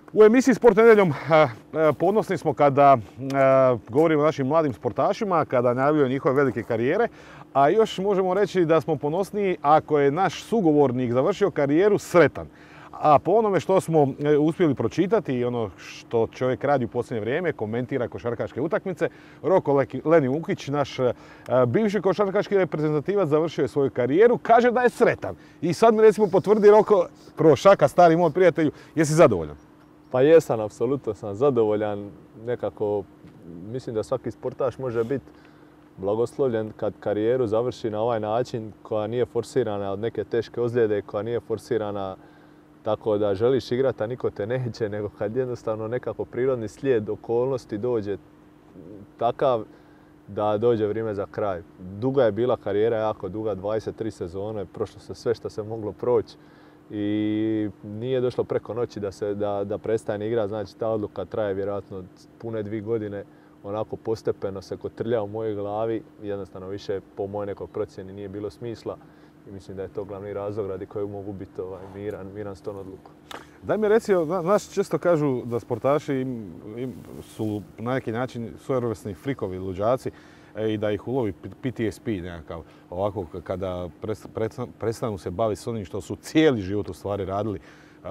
U emisiji Sport nedjeljom ponosni smo kada govorimo o našim mladim sportašima, kada najavljuju njihove velike karijere, a još možemo reći da smo ponosniji ako je naš sugovornik završio karijeru sretan. A po onome što smo uspjeli pročitati i ono što čovjek radi u posljednje vrijeme, komentira košarkaške utakmice, Roko Leni Vukić, naš bivši košarkaški reprezentativac, završio je svoju karijeru, kaže da je sretan. I sad mi recimo potvrdi Roko, prvo Šaka, stari moj prijatelju, jesi zadovoljan? Pa jesam, apsolutno sam zadovoljan. Nekako mislim da svaki sportaš može biti blagoslovljen kad karijeru završi na ovaj način, koja nije forsirana od neke teške ozljede, koja nije forsirana tako da želiš igrati, a niko te neće, nego kad jednostavno nekako prirodni slijed okolnosti dođe takav da dođe vrijeme za kraj. Duga je bila karijera, jako duga, 23 sezone, prošlo se sve što se moglo proći i nije došlo preko noći da prestane igrati. Znači ta odluka traje vjerojatno pune 2 godine, onako postepeno se kotrlja u mojoj glavi, jednostavno više po mojoj nekoj procjeni nije bilo smisla. I mislim da je to glavni razlog radi kojeg mogu biti miran s tom odlukom. Daj mi reci, nas često kažu da sportaši su na neki način svojevrsni frikovi, luđaci i da ih ulovi PTSP nekakav, ovako kada prestanu se baviti s onim što su cijeli život u stvari radili.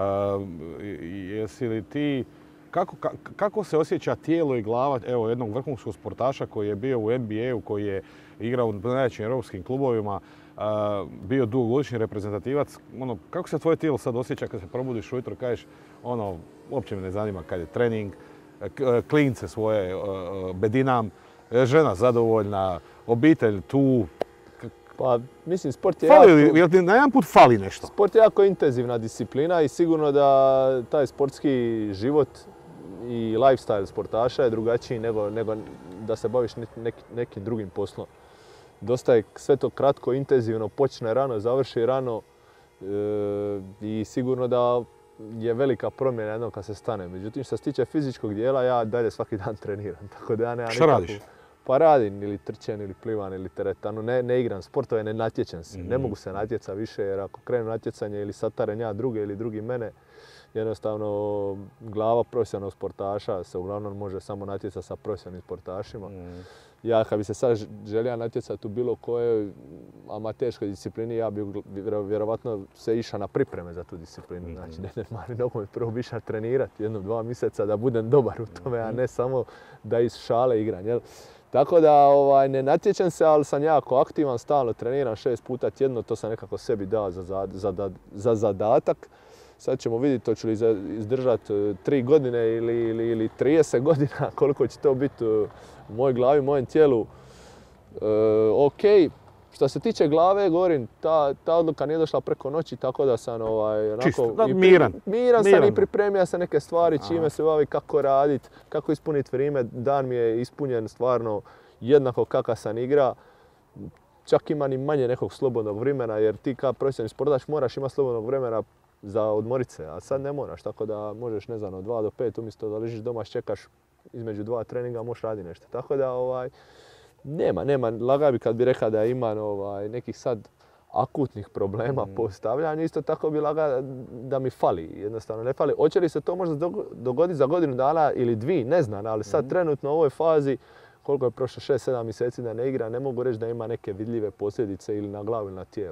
Jesi li ti, kako se osjeća tijelo i glava jednog vrhunskog sportaša koji je bio u NBA-u, koji je igrao u najvećim europskim klubovima, bio dugogodišnji reprezentativac, kako se tvoje tijelo sad osjeća kad se probudiš ujutro i kažeš uopće me ne zanima kad je trening, klince svoje bedinam, žena zadovoljna, obitelj tu. Pa mislim sport je jel ti na jedan put fali nešto? Sport je jako intenzivna disciplina i sigurno da taj sportski život i lifestyle sportaša je drugačiji nego da se baviš nekim drugim poslom. Dosta je sve to kratko, intenzivno, počne rano, završi rano i sigurno da je velika promjena jednom kad se stane. Međutim, što se tiče fizičkog dijela, ja dalje svaki dan treniram. Tako da ja nemam Šta radiš? Pa radim ili trčem, ili plivam, ili teretanu. Ne igram sportove, ne natječem se. Ne mogu se natjecati više jer ako krenu natjecanje ili sataren ja druge ili drugi mene, jednostavno glava profesionalnog sportaša se uglavnom može samo natjecati sa profesionalnim sportašima. Ja kad bi se sad želio natjecati u bilo kojoj amaterskoj disciplini, ja bi vjerovatno se išao na pripreme za tu disciplinu. Znači, ne mali nogomet, prvo bi išao trenirati 1-2 mjeseca da budem dobar u tome, a ne samo da iz šale igram. Jel? Tako da ne natječem se, ali sam jako aktivan, stalno treniram 6 puta tjedno, to sam nekako sebi dao za zadatak. Sad ćemo vidjeti hoću li izdržati 3 godine ili 30 godina, koliko će to biti u mojoj glavi, u mojem tijelu. Ok, što se tiče glave, govorim, ta odluka nije došla preko noći, tako da sam miran sam i pripremio se neke stvari, čime se bavi, kako raditi, kako ispuniti vrijeme. Dan mi je ispunjen stvarno jednako kakav sam igra. Čak ima ni manje nekog slobodnog vremena, jer ti kao profesionalni sportaš moraš imati slobodnog vremena za odmorit se, a sad ne moraš, tako da možeš, ne znam, od 2 do 5, umjesto da ležiš doma, čekaš između 2 treninga, možeš raditi nešto. Tako da, nema, lagao bi kad bi rekao da imam nekih sad akutnih problema po stavljanju, isto tako bi lagao da mi fali, jednostavno ne fali. Hoće li se to možda dogoditi za godinu dana ili 2, ne znam, ali sad trenutno u ovoj fazi, koliko je prošlo 6-7 mjeseci da ne igra, ne mogu reći da ima neke vidljive posljedice ili na glavu ili na tijelu.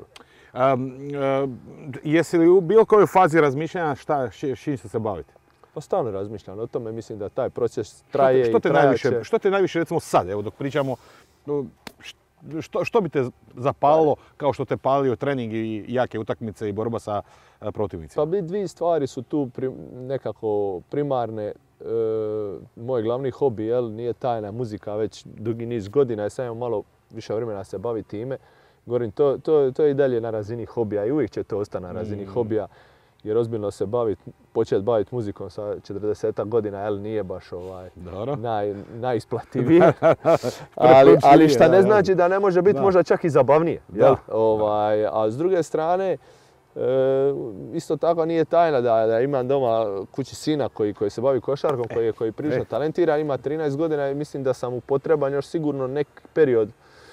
Jesi li u bilo kojoj fazi razmišljanja s čim se baviti? Pa stalno razmišljam o tome, mislim da taj proces traje i trajaće. Što te najviše recimo sad, evo dok pričamo, što bi te zapalilo kao što te palio trening i jake utakmice i borba sa protivnicima? Pa 2 stvari su tu nekako primarne. Moj glavni hobi, nije tajna muzika već dugi niz godina, ja sam imao malo više vremena se bavi time. Govorim, to je i dalje na razini hobija i uvijek će to ostati na razini hobija, jer ozbiljno se početi baviti muzikom sa 40 godina, nije baš najisplativije. Ali šta ne znači da ne može biti možda čak i zabavnije. A s druge strane, isto tako nije tajna da imam doma kući sina koji se bavi košarkom, koji je prilično talentiran, ima 13 godina i mislim da sam mu potreban još sigurno neki period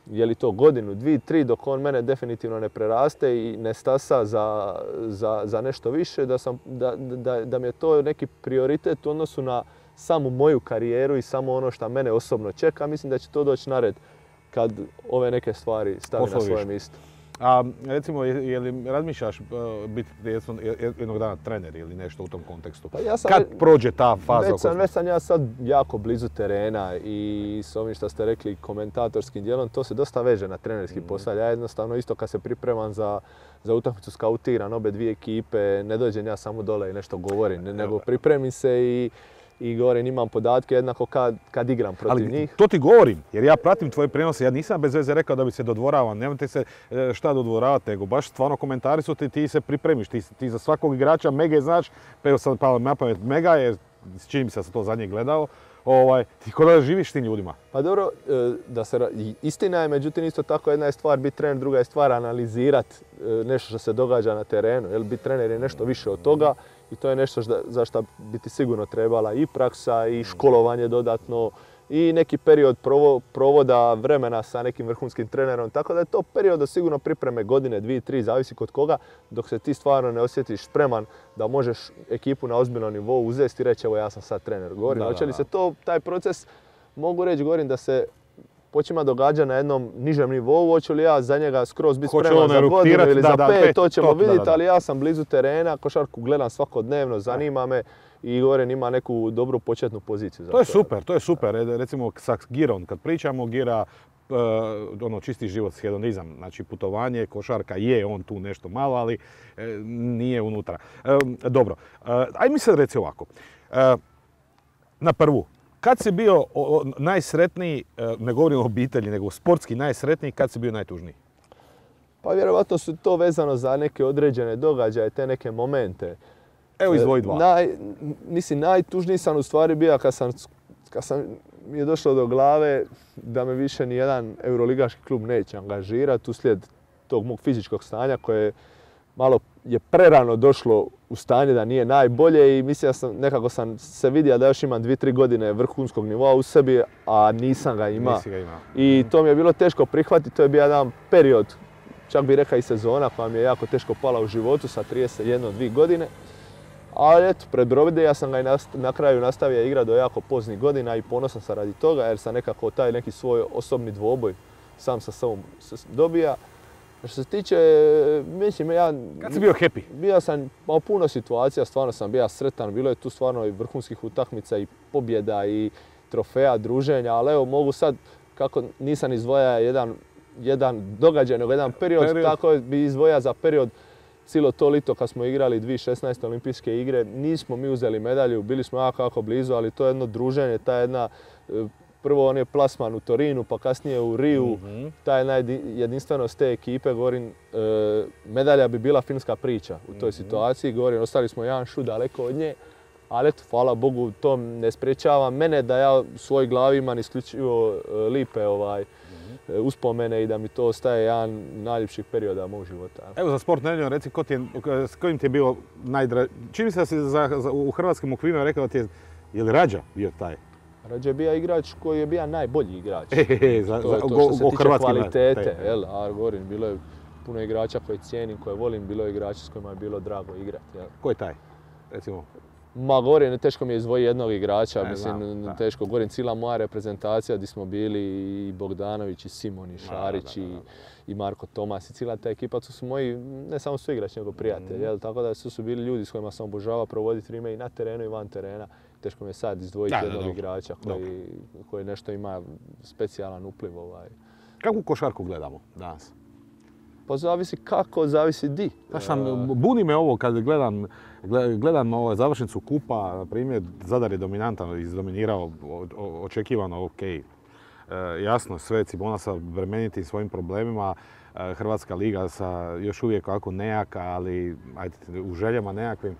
je li to godinu, 2, 3, dok on mene definitivno ne preraste i ne stasa za nešto više, da mi je to neki prioritet u odnosu na samu moju karijeru i samo ono što mene osobno čeka. Mislim da će to doći na red kad ove neke stvari stavi na svoje mjesto. A recimo, je li razmišljaš biti jednog dana trener ili nešto u tom kontekstu? Pa kad prođe ta faza? Već sam ja sad jako blizu terena i s ovim što ste rekli komentatorskim dijelom, to se dosta veže na trenerski posao. Ja jednostavno isto kad se pripremam za utakmicu skautiram obe dvije ekipe, ne dođem ja samo dole i nešto govorim, nego pripremim se i govorim, imam podatke jednako kad igram protiv njih. To ti govorim, jer ja pratim tvoje prenose. Ja nisam bez veze rekao da bi se dodvoravao. Nemojte se šta dodvoravati, nego baš stvarno komentari su ti se pripremiš. Ti za svakog igrača Mege znaš, pa evo sad palo na pamet Mega je, čini mi se da sam to zadnje gledao, ti kod da živiš s tim ljudima. Pa dobro, istina je, međutim isto tako jedna je stvar biti trener, druga je stvar analizirati nešto što se događa na terenu. Jer biti trener je nešto više od toga. I to je nešto za što bi ti sigurno trebala i praksa i školovanje dodatno i neki period provoda vremena sa nekim vrhunskim trenerom. Tako da je to period da sigurno pripreme godine, 2, 3, zavisi kod koga, dok se ti stvarno ne osjetiš spreman da možeš ekipu na ozbiljnom nivou uzeti i reći evo ja sam sad trener. Govorim, hoće li se taj proces, mogu reći, govorim da se počima događa na jednom nižem nivou, hoću li ja za njega skroz biti spreman za godinu ili za 5, to ćemo vidjeti, ali ja sam blizu terena, košarku gledam svakodnevno, zanima me i govorim ima neku dobru početnu poziciju. To je super. Recimo sa Girom, kad pričamo, Gira čisti život, hedonizam, znači putovanje, košarka je on tu nešto malo, ali nije unutra. Dobro, aj mi sad reci ovako, na prvu. Kad si bio najsretniji, ne govorim o obitelji, nego sportski najsretniji, kad si bio najtužniji? Pa vjerovatno su to vezano za neke određene događaje, te neke momente. Evo izvoji dva. Najtužniji sam u stvari bio kad sam mi je došlo do glave da me više ni jedan euroligaški klub neće angažirati uslijed tog mog fizičkog stanja koje malo je prerano došlo u stanje da nije najbolje i mislim nekako sam se vidio da još imam 2-3 godine vrhunskog nivoa u sebi, a nisam ga imao. I to mi je bilo teško prihvatiti, to je bio jedan period, čak bih rekao i sezona koja mi je jako teško pala u životu sa 31-2 godine. Ali eto, pred Brovidija sam ga i na kraju nastavio igrati do jako poznih godina i ponosan sam radi toga jer sam nekako taj neki svoj osobni dvoboj sam sa sobom dobija. Što se tiče, mislim, kad si bio happy? Bio sam u puno situacija, stvarno sam bio sretan, bilo je tu stvarno i vrhunskih utakmica i pobjeda i trofeja, druženja, ali evo mogu sad, kako nisam izdvojao jedan događaj, nego jedan period, tako bi izdvojao za period cijelo to lito kad smo igrali 2016. olimpijske igre. Nismo mi uzeli medalju, bili smo jako brzo, ali to je jedno druženje, ta jedna prvo on je plasman u Torinu, pa kasnije u Riju, ta jedinstvenost te ekipe, govorim, medalja bi bila finska priča u toj situaciji, govorim, ostali smo jedan šut daleko od nje, ali eto, hvala Bogu, to ne sprečava mene da ja u svojoj glavi imam isključivo lipe uspomene i da mi to ostaje jedan najljepših perioda mog života. Evo za Sport Nedjeljom, reci s kojim ti je bilo najdraže, čini se da si u hrvatskim okvirima rekao da ti je li Rađa bio taj? Rađa je bio igrač koji je bio najbolji igrač. To je to što se tiče kvalitete. A govorim, bilo je puno igrača koje cijenim, koje volim, bilo je igrača s kojima je bilo drago igrati. Ko je taj? Recimo. Ma govorim, teško mi je izdvojiti jednog igrača, teško. Govorim, cijela moja reprezentacija gdje smo bili i Bogdanović, i Simon, i Šarić, i Marko Tomas, i cijela ta ekipa, to su moji, ne samo su igrači, nego prijatelji. Tako da su bili ljudi s kojima sam obožavao provoditi vrijeme i na terenu i van terena. Teško mi je sad izdvojiti jednog igrača koji nešto ima specijalan upliv. Kakvu košarku gledamo danas? Pa zavisi kako, zavisi di. Buni me ovo kad gledam završnicu kupa, na primjer Zadar je dominantan, izdominirao, očekivano ok. Jasno, sve Cibona sa vremenitim svojim problemima, Hrvatska liga sa još uvijek ovako nejaka, ali u željama nekakvim.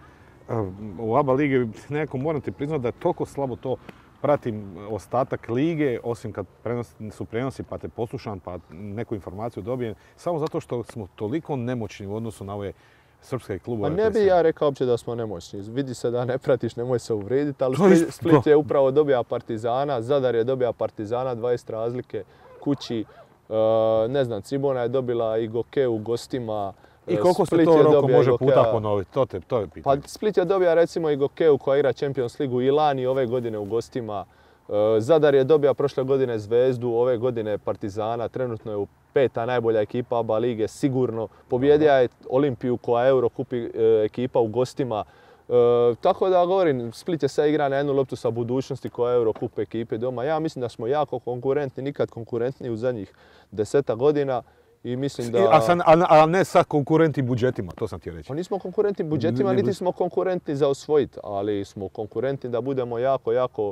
U ABA ligi nekako moram ti priznati da je toliko slabo to pratim ostatak lige, osim kad su prenosi pa te poslušam pa neku informaciju dobijem, samo zato što smo toliko nemoćni u odnosu na ove srpske klubove. Pa ne bi ja rekao uopće da smo nemoćni. Vidi se da ne pratiš, nemoj se uvrijediti, ali Split je upravo dobija Partizana, Zadar je dobija Partizana, 20 razlike kući. Ne znam, Cibona je dobila i Goke u gostima. I koliko se to Roko može puta ponoviti? To je pitanje. Pa Split je dobio recimo i Gokeu koja igra Champions Ligu i Lani ove godine u gostima. Zadar je dobio prošle godine Zvezdu, ove godine Partizana, trenutno je u 5. najbolja ekipa ABA lige, sigurno. Pobjedija je Olimpiju koja je Eurokupi ekipa u gostima. Tako da govorim, Split je sad igra na jednu loptu sa budućnosti koja je Eurokup ekipe doma. Ja mislim da smo jako konkurentni, nikad konkurentniji u zadnjih 10 godina. I mislim da... A ne sa konkurentni budžetima, to sam ti reći. Pa nismo konkurentni budžetima, niti smo konkurentni za osvojiti, ali smo konkurentni da budemo jako,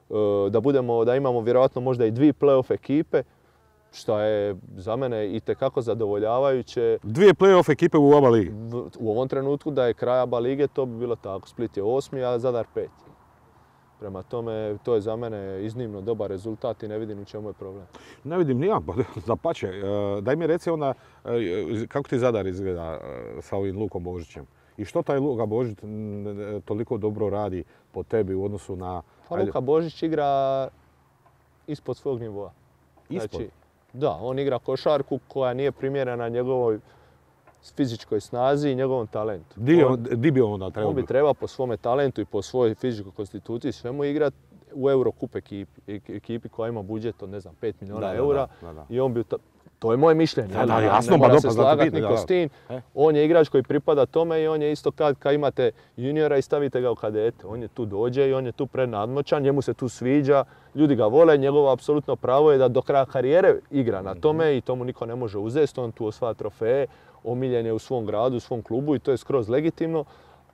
da imamo vjerojatno možda i 2 play-off ekipe, što je za mene itekako zadovoljavajuće. 2 play-off ekipe u ABA ligi? U ovom trenutku da je kraj ABA lige, to bi bilo tako. Split je 8, a Zadar 5. Prema tome, to je za mene iznimno dobar rezultat i ne vidim u čemu je problem. Ne vidim ni ja, dapače. Daj mi reci onda, kako ti Zadar izgleda sa ovim Lukom Božićem? I što taj Luka Božić toliko dobro radi po tebi u odnosu na... Pa Luka Božić igra ispod svog nivoa. Ispod? Znači, da, on igra košarku koja nije primjerena njegovoj fizičkoj snazi i njegovom talentu. Di bi on onda trebao? On bi trebao po svome talentu i po svojoj fizičkoj konstituciji svemu igrati u Eurocup ekipi koja ima budžet od, ne znam, 5 milijuna eura. I on bi... To je moje mišljenje. Jasno, ne mora se slagati niko s tim. On je igrač koji pripada tome i on je isto kad imate juniora i stavite ga u kadete. On je tu dođe i on je tu prednadmoćan, njemu se tu sviđa, ljudi ga vole, njegovo apsolutno pravo je da do kraja karijere igra na tome i to mu niko ne može uzeti. On tu osvaja trofeje, omiljen je u svom gradu, u svom klubu i to je skroz legitimno,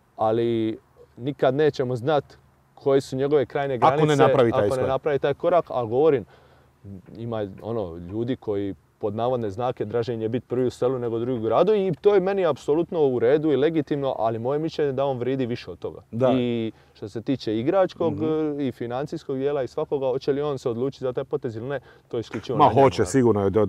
ali nikad nećemo znati koje su njegove krajnje granice ako ne napravi taj korak, ali govorim, ima ljudi koji pod navodne znake draže im je biti prvi u selu nego drugi u gradu i to je meni apsolutno u redu i legitimno, ali moje mišljenje je da on vridi više od toga. Da. I što se tiče igračkog i financijskog dijela i svakoga, hoće li on se odlučiti za taj potez ili ne, to je isključivo. Ma hoće, sigurno je.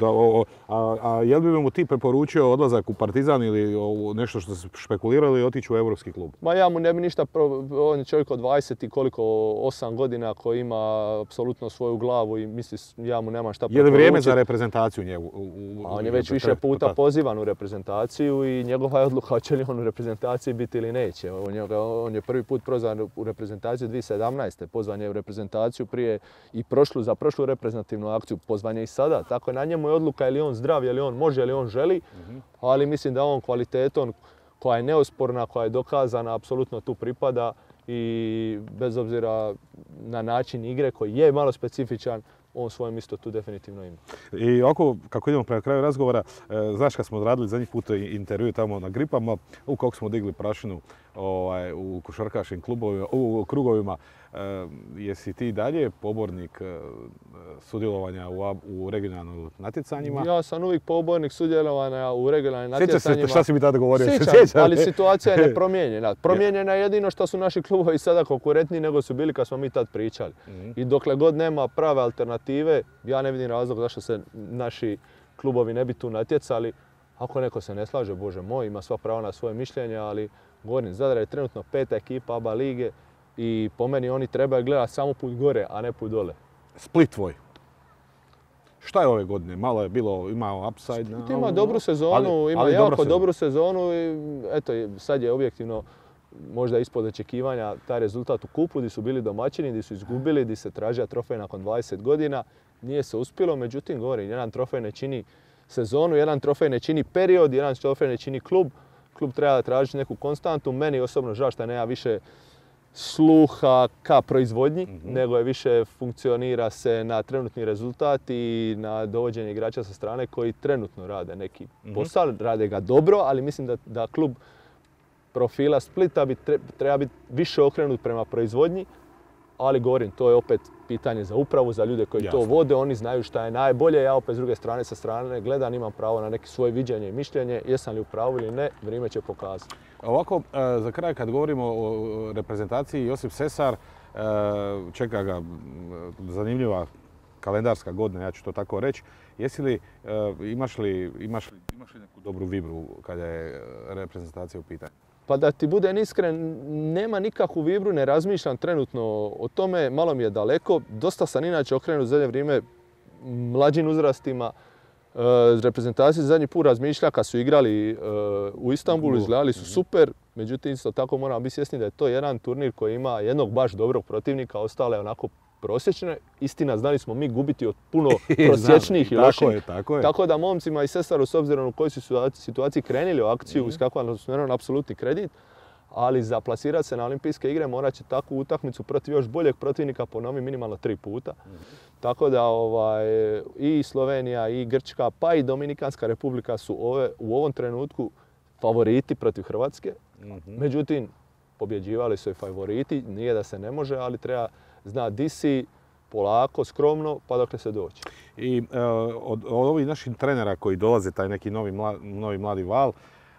A jel bi mu ti preporučio odlazak u Partizan ili nešto što se špekuliralo ili otići u europski klub? Ma ja mu ne bi ništa, on je čovjek od 20 i koliko, 8 godina koji ima apsolutno svoju glavu i misli, ja mu nemam šta preporučiti. Je li vrijeme za reprezentaciju njegu? On je već više puta pozivan u reprezentaciju i njegova je odluka hoće li on u reprezentaciji biti ili neće. On je prvi put prozvan u reprezentaciju 2017. Pozvan je u reprezentaciju prije i za prošlu reprezentativnu akciju. Pozvan je i sada. Tako je na njemu je odluka je li on zdrav, je li on može, je li on želi. Ali mislim da on kvalitetom koja je neosporna, koja je dokazana, apsolutno tu pripada i bez obzira na način igre koji je malo specifičan, on svoje mjesto tu definitivno ima. I ovako, kako idemo prema kraju razgovora, znaš kad smo radili zadnji put intervju tamo na Gripama, kako smo digli prašinu u košarkaškim krugovima, jesi ti dalje pobornik sudjelovanja u regionalnim natjecanjima? Ja sam uvijek pobornik sudjelovanja u regionalnim natjecanjima. Sjećaš se šta si mi tada govorio? Sjećam, ali situacija je nepromijenjena. Promijenjena je jedino što su naši klubovi sada konkurentniji nego su bili kad smo mi tad pričali. I dokle god nema prave alternative, ja ne vidim razlog zašto se naši klubovi ne bi tu natjecali. Ako neko se ne slaže, Bože moj, ima sva prava na svoje mišljenje, ali govorim, Zadar je trenutno 5. ekipa ABA lige i po meni oni trebaju gledati samo put gore, a ne put dole. Split tvoj. Šta je ove godine? Malo je bilo, imao upside. Split ima dobru sezonu, ima jako dobru sezonu i eto, sad je objektivno možda ispod očekivanja taj rezultat u kupu gdje su bili domaćini, gdje su izgubili, gdje se tražio trofej nakon 20 godina. Nije se uspjelo, međutim, govorim, jedan trofej ne čini sezonu, jedan trofej ne čini period, jedan trofej ne čini klub. Klub treba tražiti neku konstantu. Meni osobno žao što nema više sluha ka proizvodnji, nego je više funkcionira se na trenutni rezultat i na dovođenje igrača sa strane koji trenutno rade neki posao, rade ga dobro, ali mislim da klub profila Splita treba biti više okrenut prema proizvodnji, ali govorim, to je opet pitanje za upravu, za ljude koji to vode, oni znaju šta je najbolje, ja opet s druge strane, sa strane gledam, imam pravo na neki svoje viđenje i mišljenje, jesam li u pravu ili ne, vrijeme će pokazati. Ovako, za kraj kad govorimo o reprezentaciji, Josip Sesar, čeka ga zanimljiva kalendarska godina, ja ću to tako reći. Imaš li neku dobru vibru kada je reprezentacija u pitanju? Pa da ti budem iskren, nema nikakvu vibru, ne razmišljam trenutno o tome, malo mi je daleko. Dosta sam inače okrenut u zadnje vrijeme mlađim uzrastima. Reprezentacije zadnji put razmišlja kad su igrali u Istanbulu, izgledali su super. Međutim, isto tako moramo biti svjesni da je to jedan turnir koji ima jednog baš dobrog protivnika, ostale onako prosječne. Istina, znali smo mi gubiti od puno prosječnijih i loših. Tako da momcima i Sesaru, s obzirom u kojoj su situaciji krenili u akciju, iskakvali su naravno apsolutni kredit, ali za plasirati se na olimpijske igre morat će takvu utakmicu protiv još boljeg protivnika ponoviti minimalno 3 puta. Tako da i Slovenija i Grčka pa i Dominikanska republika su u ovom trenutku favoriti protiv Hrvatske. Međutim, pobjeđivali su i favoriti, nije da se ne može, ali treba znati di si, polako, skromno, pa dokle se doći. I od ovih naših trenera koji dolaze, taj neki novi mladi val,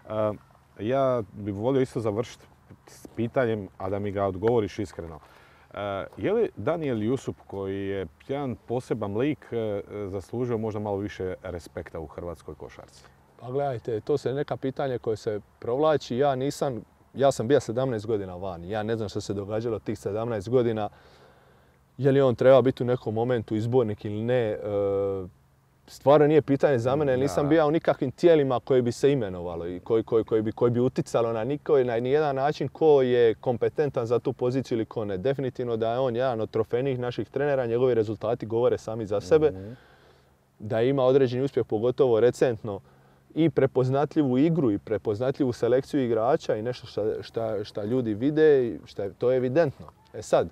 ja bih volio isto završiti s pitanjem, a da mi ga odgovoriš iskreno. Je li Daniel Jusup, koji je jedan poseban lik, zaslužio možda malo više respekta u hrvatskoj košarci? Pa gledajte, to je neka pitanje koje se provlači. Ja sam bio 17 godina vani. Ja ne znam što se događalo tih 17 godina. Je li on treba biti u nekom momentu izbornik ili ne? Stvarno nije pitanje za mene, jer nisam bio u nikakvim tijelima koje bi se imenovalo i koji bi uticalo na nijedan način ko je kompetentan za tu poziciju ili ko ne. Definitivno da je on jedan od trofejnijih naših trenera, njegovi rezultati govore sami za sebe. Da ima određeni uspjeh, pogotovo recentno, i prepoznatljivu igru i prepoznatljivu selekciju igrača i nešto što ljudi vide, to je evidentno. E sad,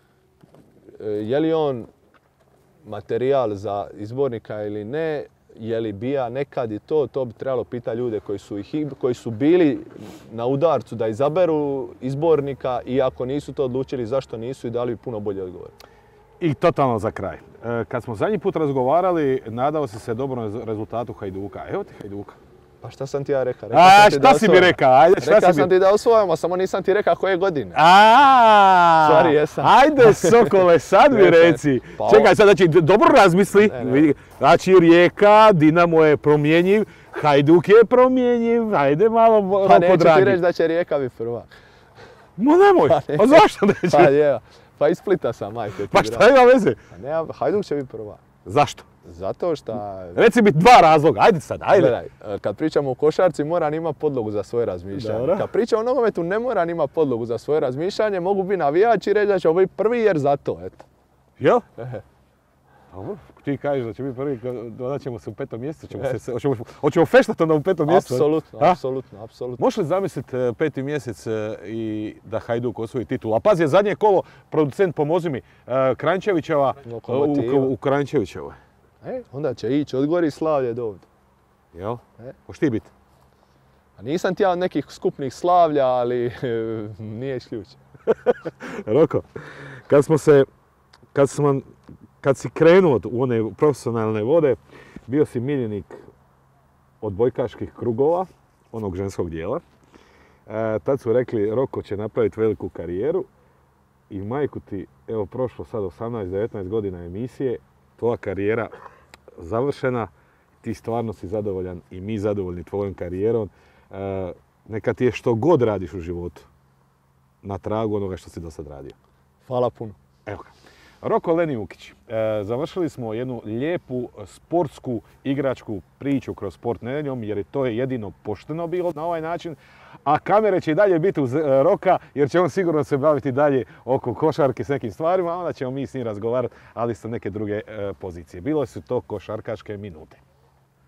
je li on materijal za izbornika ili ne, je li bija nekad i to bi trebalo pitati ljude koji su bili na udarcu da izaberu izbornika i ako nisu to odlučili zašto nisu i dali bi puno bolje odgovor. I totalno za kraj. Kad smo zadnji put razgovarali, nadao si se dobrom rezultatu Hajduka. Evo ti Hajduka. Pa šta sam ti ja rekao? Šta si mi rekao? Ajde, rekao sam ti da osvojamo, samo nisam ti rekao koje godine. Stvari jesam. Ajde Sokole, sad mi reci. Čekaj sad, znači dobro razmisli. Znači Rijeka, Dinamo je promjenjiv, Hajduk je promjenjiv. Ajde malo Roko dragi. Pa neću ti reći da će Rijeka biti prva. Ma nemoj, a zašto neće? Pa iz Splita sam, majke. Pa šta ima veze? Hajduk će biti prva. Zašto? Zato što... Reci mi 2 razloga, ajde sad, ajde. Gledaj, kad pričamo o košarci moram imati podlogu za svoje razmišljanje. Dobro. Kad pričamo o nogometu ne moram imati podlogu za svoje razmišljanje, mogu biti navijač i reći da ćemo biti prvi jer zato, eto. Jel? Dobro, ti kažeš da će biti prvi, onda ćemo se u 5. mjesecu, hoćemo feštati onda u 5. mjesecu. Apsolutno. Možeš li zamisliti 5. mjesec i da Hajduk osvoji titul? A pazi, zadnje kolo, producent pomozi mi, Kranjčevićeva u Kranjčevićevoj. Onda će ići od gori Slavlje do ovdje. Jel? Hoćeš ti biti? Nisam ti ja od nekih skupnih slavlja, ali nije isključen. Roko, kad si krenuo u one profesionalne vode, bio si miljenik odbojkaških krugova, onog ženskog dijela. Tad su rekli Roko će napraviti veliku karijeru i majku ti, evo prošlo sad 18-19 godina emisije, tvoja karijera završena, ti stvarno si zadovoljan i mi zadovoljni tvojom karijerom. Neka ti je što god radiš u životu na tragu onoga što si do sad radio. Hvala puno. Evo ga. Roko Lenijukić, završili smo jednu lijepu sportsku igračku priču kroz Sport nedjeljom jer to je jedino pošteno bilo na ovaj način. A kamere će i dalje biti uz Roka jer će on sigurno se baviti dalje oko košarke s nekim stvarima, a onda ćemo mi s njim razgovarati, ali sa neke druge pozicije. Bilo su to košarkaške minute.